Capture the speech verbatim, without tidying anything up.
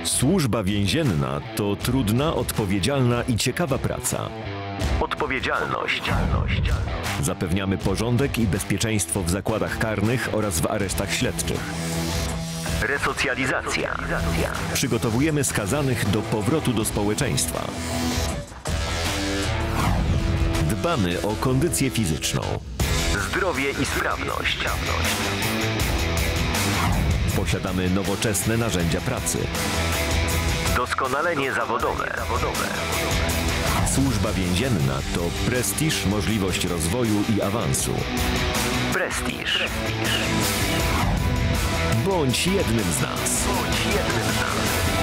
Służba więzienna to trudna, odpowiedzialna i ciekawa praca. Odpowiedzialność. Zapewniamy porządek i bezpieczeństwo w zakładach karnych oraz w aresztach śledczych. Resocjalizacja. Przygotowujemy skazanych do powrotu do społeczeństwa. Dbamy o kondycję fizyczną. Zdrowie i sprawność. Posiadamy nowoczesne narzędzia pracy. Doskonalenie zawodowe. Służba więzienna to prestiż, możliwość rozwoju i awansu. Prestiż. Bądź jednym z nas. Bądź jednym z nas.